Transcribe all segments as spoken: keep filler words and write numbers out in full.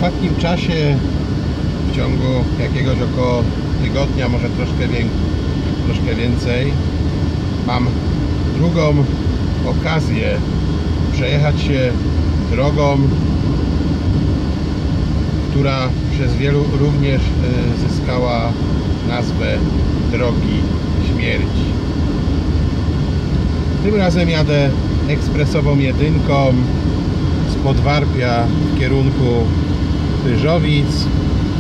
ostatnim czasie, w ciągu jakiegoś około tygodnia, może troszkę, wię troszkę więcej, mam drugą okazję przejechać się drogą, która przez wielu również zyskała nazwę Drogi Śmierci. Tym razem jadę ekspresową jedynką z Podwarpia w kierunku Pyrzowic.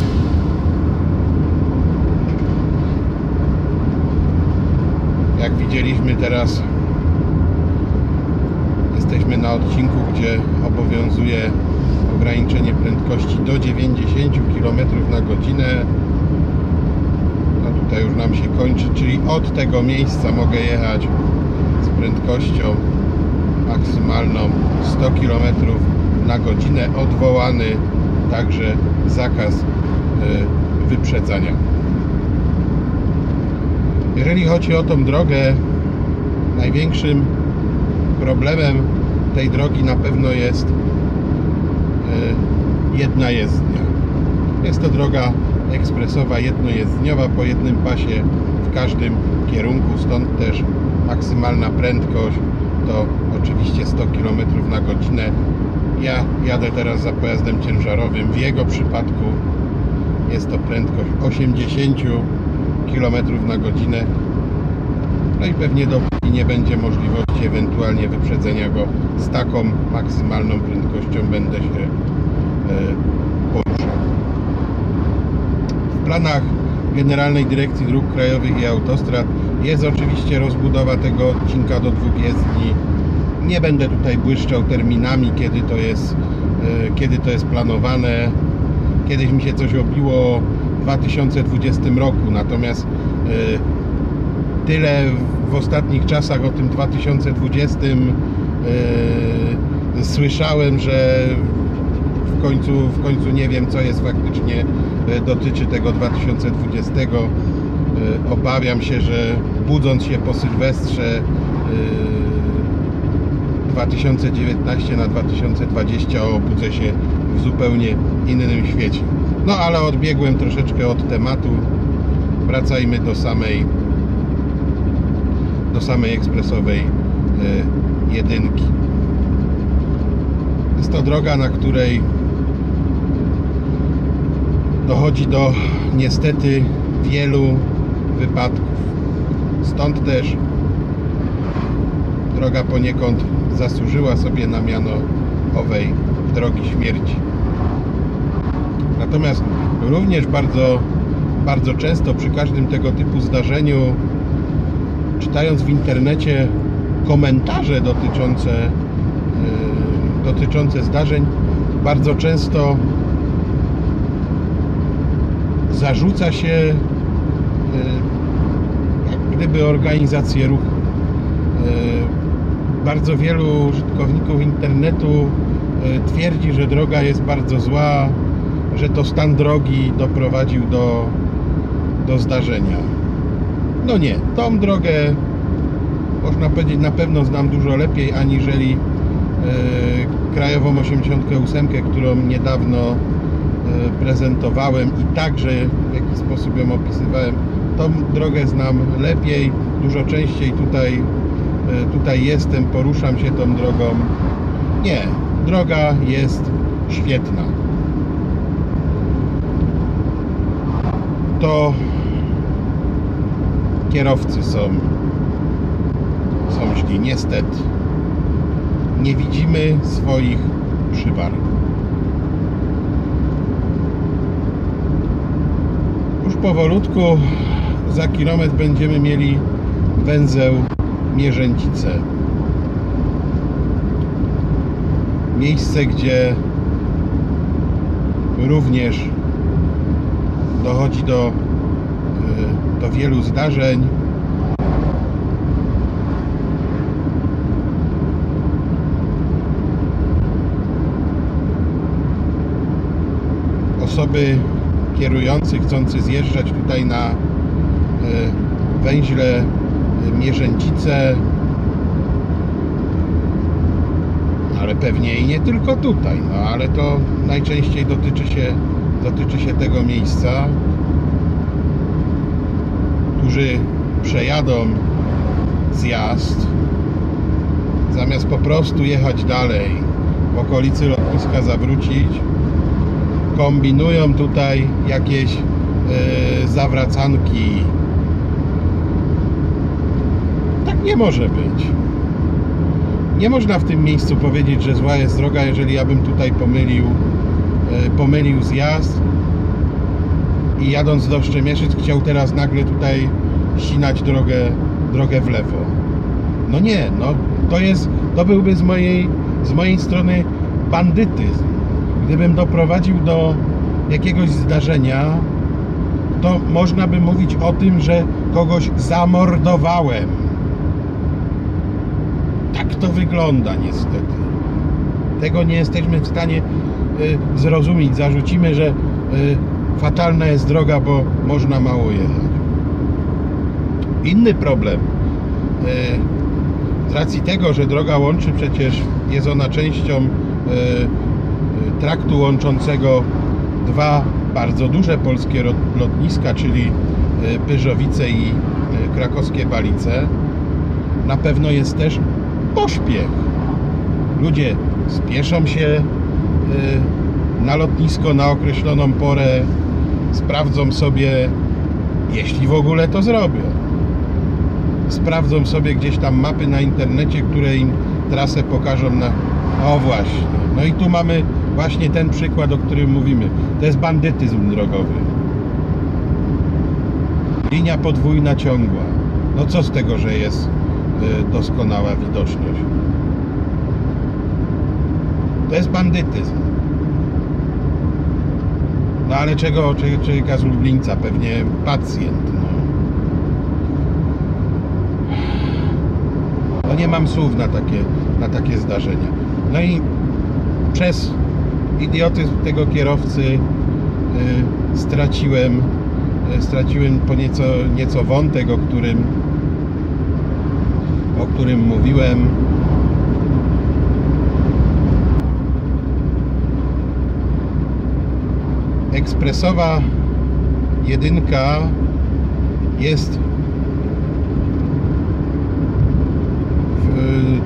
Jak widzieliśmy, teraz jesteśmy na odcinku, gdzie obowiązuje ograniczenie prędkości do dziewięćdziesięciu kilometrów na godzinę. No tutaj już nam się kończy, czyli od tego miejsca mogę jechać z prędkością maksymalną sto kilometrów na godzinę. Odwołany także zakaz wyprzedzania. Jeżeli chodzi o tą drogę, największym problemem tej drogi na pewno jest jedna jezdnia. Jest to droga ekspresowa jednojezdniowa po jednym pasie w każdym kierunku, stąd też maksymalna prędkość to oczywiście sto kilometrów na godzinę. Ja jadę teraz za pojazdem ciężarowym. W jego przypadku jest to prędkość osiemdziesiąt kilometrów na godzinę. No i pewnie dopóki nie będzie możliwości ewentualnie wyprzedzenia go, z taką maksymalną prędkością będę się poruszał. W planach Generalnej Dyrekcji Dróg Krajowych i Autostrad jest oczywiście rozbudowa tego odcinka do dwóch jezdni. Nie będę tutaj błyszczał terminami, kiedy to jest, kiedy to jest planowane. Kiedyś mi się coś obiło w dwa tysiące dwudziestym roku, natomiast tyle w ostatnich czasach o tym dwa tysiące dwudziestym yy, słyszałem, że w końcu, w końcu nie wiem, co jest faktycznie dotyczy tego dwa tysiące dwudziestego. Yy, obawiam się, że budząc się po Sylwestrze yy, dwa tysiące dziewiętnasty na dwa tysiące dwudziesty obudzę się w zupełnie innym świecie. No ale odbiegłem troszeczkę od tematu. Wracajmy do samej do samej ekspresowej y, jedynki. Jest to droga, na której dochodzi do niestety wielu wypadków. Stąd też droga poniekąd zasłużyła sobie na miano owej Drogi Śmierci. Natomiast również bardzo, bardzo często przy każdym tego typu zdarzeniu, czytając w internecie komentarze dotyczące, yy, dotyczące zdarzeń, bardzo często zarzuca się yy, jak gdyby organizację ruchu. Yy, bardzo wielu użytkowników internetu yy, twierdzi, że droga jest bardzo zła, że to stan drogi doprowadził do, do zdarzenia. No nie, tą drogę można powiedzieć na pewno znam dużo lepiej aniżeli yy, krajową osiemdziesiąt osiem, którą niedawno yy, prezentowałem i także w jakiś sposób ją opisywałem. Tą drogę znam lepiej, dużo częściej tutaj, yy, tutaj jestem, poruszam się tą drogą. Nie, droga jest świetna. To kierowcy są, są źli, niestety. Nie widzimy swoich przywar. Już powolutku za kilometr będziemy mieli węzeł Mierzęcice. Miejsce, gdzie również dochodzi do, do wielu zdarzeń. Osoby kierujące, chcące zjeżdżać tutaj na węźle Mierzęcice ale pewnie i nie tylko tutaj, no ale to najczęściej dotyczy się, dotyczy się tego miejsca, którzy przejadą zjazd, zamiast po prostu jechać dalej, w okolicy lotniska zawrócić, kombinują tutaj jakieś yy, zawracanki. Tak nie może być. Nie można w tym miejscu powiedzieć, że zła jest droga, jeżeli ja bym tutaj pomylił, yy, pomylił zjazd i jadąc do Szczemieszyc chciał teraz nagle tutaj ścinać drogę, drogę w lewo. No nie, no to jest, to byłby z mojej, z mojej strony bandytyzm. Gdybym doprowadził do jakiegoś zdarzenia, to można by mówić o tym, że kogoś zamordowałem. Tak to wygląda niestety. Tego nie jesteśmy w stanie y, zrozumieć. Zarzucimy, że y, fatalna jest droga, bo można mało jechać. Inny problem. Y, z racji tego, że droga łączy przecież, jest ona częścią y, y, traktu łączącego dwa bardzo duże polskie lotniska, czyli Pyrzowice i krakowskie Balice, na pewno jest też pośpiech. Ludzie spieszą się na lotnisko na określoną porę, sprawdzą sobie, jeśli w ogóle to zrobią, sprawdzą sobie gdzieś tam mapy na internecie, które im trasę pokażą na... O właśnie, no i tu mamy właśnie ten przykład, o którym mówimy. To jest bandytyzm drogowy. Linia podwójna ciągła. No co z tego, że jest y, doskonała widoczność? To jest bandytyzm. No ale czego czeka z Lublińca? Pewnie pacjent. No. no nie mam słów na takie, na takie zdarzenia. No i przez idiotyzm tego kierowcy y, straciłem y, straciłem po nieco, nieco wątek, o którym o którym mówiłem. Ekspresowa jedynka jest w,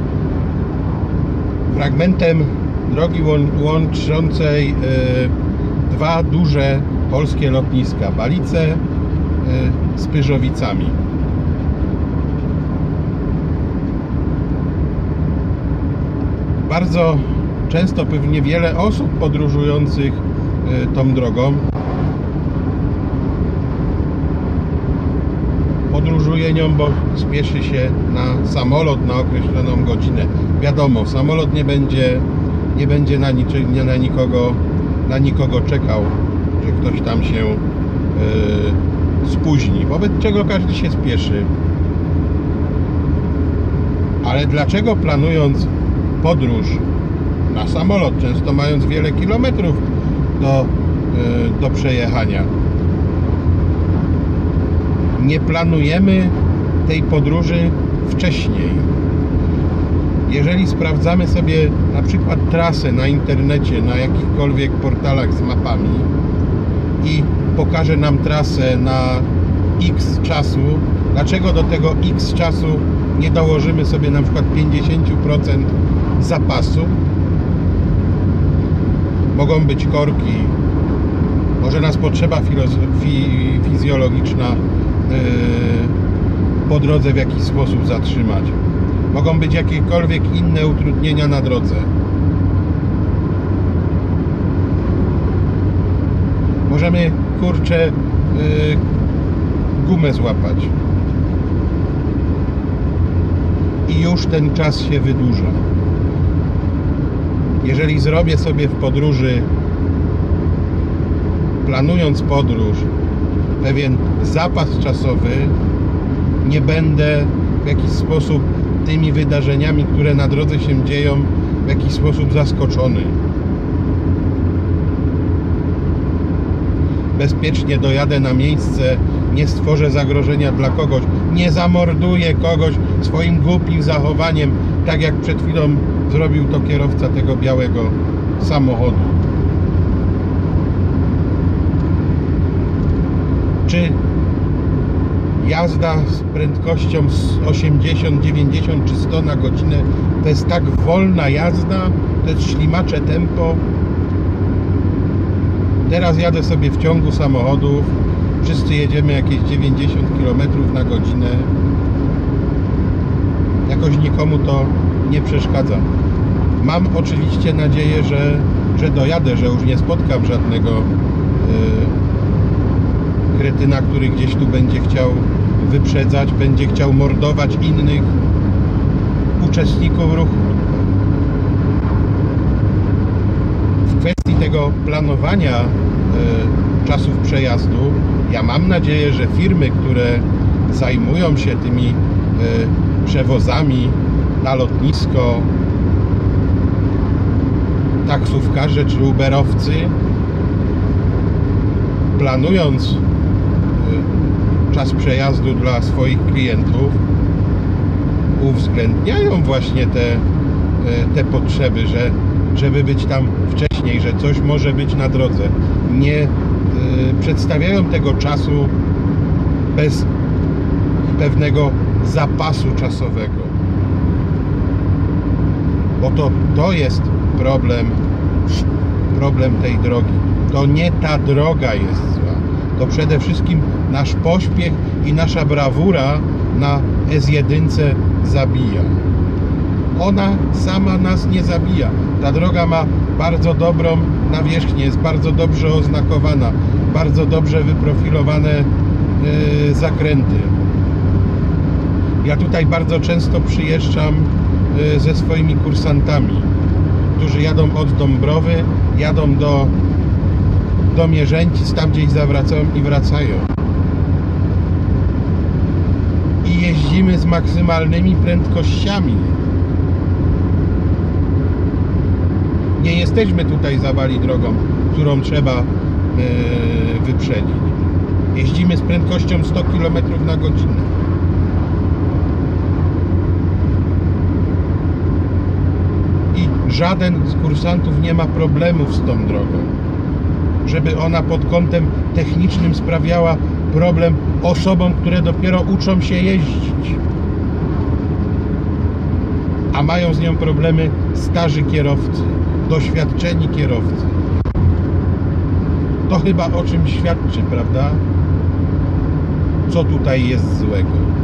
fragmentem drogi łączącej y, dwa duże polskie lotniska, Balice y, z Pyrzowicami. Bardzo często pewnie wiele osób podróżujących y, tą drogą podróżuje nią, bo spieszy się na samolot na określoną godzinę. Wiadomo, samolot nie będzie nie będzie na, niczy, nie na nikogo na nikogo czekał, że ktoś tam się yy, spóźni, wobec czego każdy się spieszy. Ale dlaczego planując podróż na samolot, często mając wiele kilometrów do, yy, do przejechania, nie planujemy tej podróży wcześniej? Jeżeli sprawdzamy sobie na przykład trasę na internecie, na jakichkolwiek portalach z mapami i pokaże nam trasę na X czasu, dlaczego do tego X czasu nie dołożymy sobie na przykład pięćdziesiąt procent zapasu? Mogą być korki, może nas potrzeba fizjologiczna yy, po drodze w jakiś sposób zatrzymać. Mogą być jakiekolwiek inne utrudnienia na drodze. Możemy, kurczę, yy, gumę złapać. I już ten czas się wydłuża. Jeżeli zrobię sobie w podróży, planując podróż, pewien zapas czasowy, nie będę w jakiś sposób tymi wydarzeniami, które na drodze się dzieją, w jakiś sposób zaskoczony. Bezpiecznie dojadę na miejsce, nie stworzę zagrożenia dla kogoś, nie zamorduję kogoś swoim głupim zachowaniem, Tak jak przed chwilą zrobił to kierowca tego białego samochodu. Czy jazda z prędkością osiemdziesiąt, dziewięćdziesiąt czy sto na godzinę to jest tak wolna jazda? To jest ślimacze tempo? Teraz jadę sobie w ciągu samochodów, wszyscy jedziemy jakieś dziewięćdziesiąt kilometrów na godzinę. Jakoś nikomu to nie przeszkadza. Mam oczywiście nadzieję, że, że dojadę, że już nie spotkam żadnego yy, kretyna, który gdzieś tu będzie chciał wyprzedzać, będzie chciał mordować innych uczestników ruchu. W kwestii tego planowania y, czasów przejazdu, ja mam nadzieję, że firmy, które zajmują się tymi y, przewozami na lotnisko, taksówkarze czy uberowcy, planując y, czas przejazdu dla swoich klientów, uwzględniają właśnie te, y, te potrzeby, że żeby być tam wcześniej, że coś może być na drodze. Nie y, przedstawiają tego czasu bez pewnego zapasu czasowego. Bo to, to jest problem, problem tej drogi. To nie ta droga jest zła. To przede wszystkim nasz pośpiech i nasza brawura na S jeden zabija. Ona sama nas nie zabija. Ta droga ma bardzo dobrą nawierzchnię, jest bardzo dobrze oznakowana, bardzo dobrze wyprofilowane yy, zakręty. Ja tutaj bardzo często przyjeżdżam yy, ze swoimi kursantami, którzy jadą od Dąbrowy, jadą do, do Mierzęcic, tam gdzieś zawracają i wracają. I jeździmy z maksymalnymi prędkościami. Nie jesteśmy tutaj zawali drogą, którą trzeba yy, wyprzedzić. Jeździmy z prędkością sto kilometrów na godzinę. I żaden z kursantów nie ma problemów z tą drogą, żeby ona pod kątem technicznym sprawiała problem osobom, które dopiero uczą się jeździć. A mają z nią problemy starzy kierowcy, doświadczeni kierowcy. To chyba o czymś świadczy, prawda? Co tutaj jest złego?